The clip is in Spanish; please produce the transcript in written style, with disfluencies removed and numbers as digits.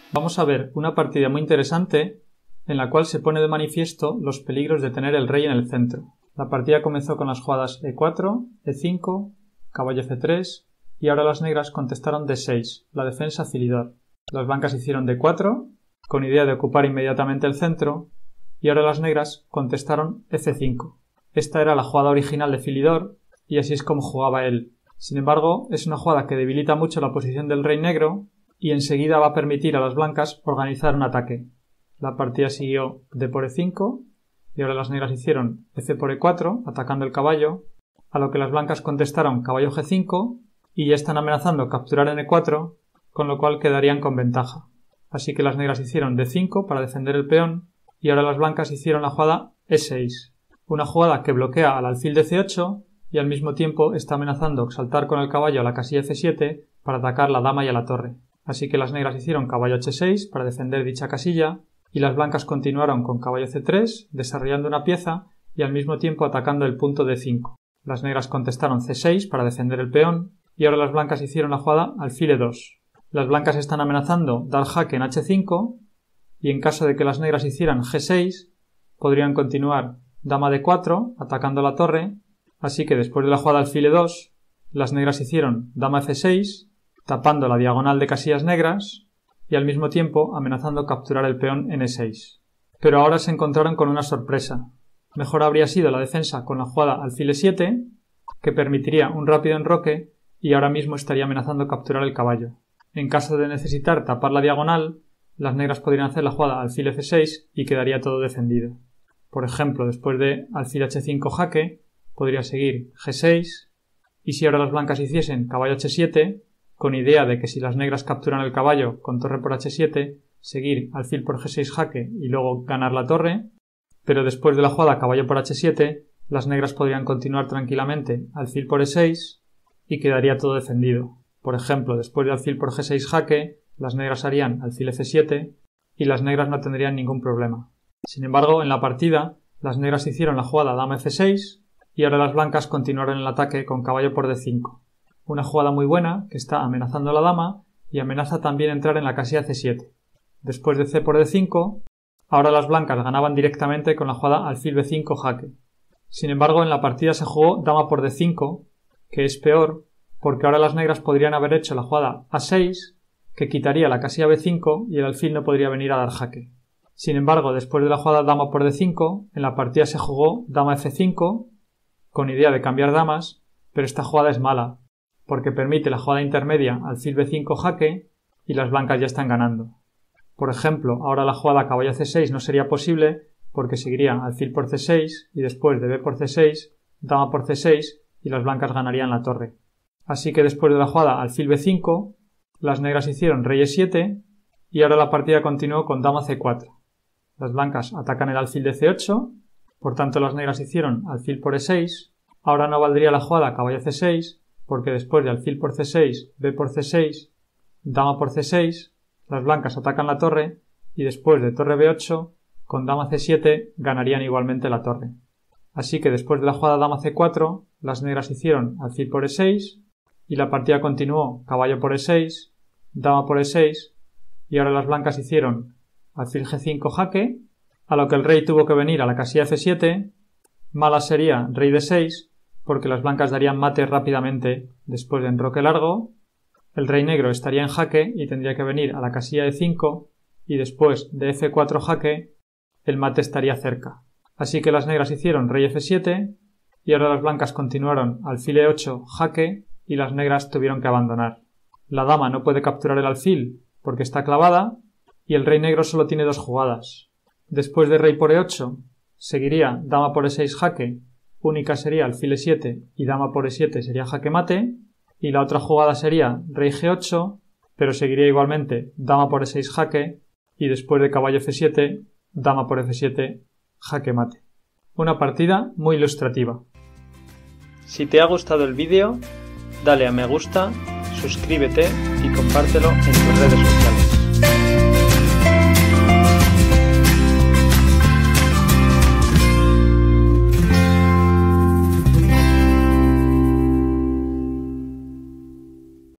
Vamos a ver una partida muy interesante en la cual se pone de manifiesto los peligros de tener el rey en el centro. La partida comenzó con las jugadas E4, E5, caballo F3 y ahora las negras contestaron D6, la defensa Philidor. Las blancas hicieron D4 con idea de ocupar inmediatamente el centro y ahora las negras contestaron F5. Esta era la jugada original de Philidor y así es como jugaba él. Sin embargo, es una jugada que debilita mucho la posición del rey negro y enseguida va a permitir a las blancas organizar un ataque. La partida siguió D por E5 y ahora las negras hicieron F por E4 atacando el caballo, a lo que las blancas contestaron caballo G5 y ya están amenazando capturar en E4, con lo cual quedarían con ventaja. Así que las negras hicieron D5 para defender el peón y ahora las blancas hicieron la jugada E6, una jugada que bloquea al alfil de C8 y al mismo tiempo está amenazando saltar con el caballo a la casilla F7 para atacar la dama y a la torre. Así que las negras hicieron caballo H6 para defender dicha casilla y las blancas continuaron con caballo C3 desarrollando una pieza y al mismo tiempo atacando el punto D5. Las negras contestaron C6 para defender el peón y ahora las blancas hicieron la jugada alfil E2. Las blancas están amenazando dar jaque en H5 y en caso de que las negras hicieran G6 podrían continuar dama D4 atacando la torre, así que después de la jugada alfil E2 las negras hicieron dama F6 tapando la diagonal de casillas negras y al mismo tiempo amenazando capturar el peón en E6. Pero ahora se encontraron con una sorpresa. Mejor habría sido la defensa con la jugada alfil E7, que permitiría un rápido enroque y ahora mismo estaría amenazando capturar el caballo. En caso de necesitar tapar la diagonal, las negras podrían hacer la jugada alfil F6 y quedaría todo defendido. Por ejemplo, después de alfil H5 jaque, podría seguir G6 y si ahora las blancas hiciesen caballo H7, con idea de que si las negras capturan el caballo con torre por H7, seguir alfil por G6 jaque y luego ganar la torre, pero después de la jugada caballo por H7, las negras podrían continuar tranquilamente alfil por E6 y quedaría todo defendido. Por ejemplo, después de alfil por G6 jaque, las negras harían alfil F7 y las negras no tendrían ningún problema. Sin embargo, en la partida, las negras hicieron la jugada dama F6 y ahora las blancas continuaron el ataque con caballo por D5. Una jugada muy buena que está amenazando a la dama y amenaza también entrar en la casilla C7. Después de C por D5, ahora las blancas ganaban directamente con la jugada alfil B5 jaque. Sin embargo, en la partida se jugó dama por D5, que es peor porque ahora las negras podrían haber hecho la jugada A6, que quitaría la casilla B5 y el alfil no podría venir a dar jaque. Sin embargo, después de la jugada dama por D5, en la partida se jugó dama F5, con idea de cambiar damas, pero esta jugada es mala, porque permite la jugada intermedia alfil B5 jaque y las blancas ya están ganando. Por ejemplo, ahora la jugada caballo C6 no sería posible porque seguiría alfil por C6 y después de B por C6, dama por C6 y las blancas ganarían la torre. Así que después de la jugada alfil B5, las negras hicieron rey E7 y ahora la partida continuó con dama C4. Las blancas atacan el alfil de C8, por tanto las negras hicieron alfil por E6, ahora no valdría la jugada caballo C6 porque después de alfil por C6, B por C6, dama por C6, las blancas atacan la torre y después de torre B8, con dama C7 ganarían igualmente la torre. Así que después de la jugada dama C4, las negras hicieron alfil por E6 y la partida continuó caballo por E6, dama por E6 y ahora las blancas hicieron alfil G5 jaque, a lo que el rey tuvo que venir a la casilla F7, mala sería rey D6, porque las blancas darían mate rápidamente después de enroque largo, el rey negro estaría en jaque y tendría que venir a la casilla E5 y después de F4 jaque el mate estaría cerca. Así que las negras hicieron rey F7 y ahora las blancas continuaron alfil E8 jaque y las negras tuvieron que abandonar. La dama no puede capturar el alfil porque está clavada y el rey negro solo tiene dos jugadas. Después de rey por E8 seguiría dama por E6 jaque, única sería alfil E7 y dama por E7 sería jaque mate, y la otra jugada sería rey G8, pero seguiría igualmente dama por E6 jaque y después de caballo F7, dama por F7 jaque mate. Una partida muy ilustrativa. Si te ha gustado el vídeo, dale a me gusta, suscríbete y compártelo en tus redes sociales.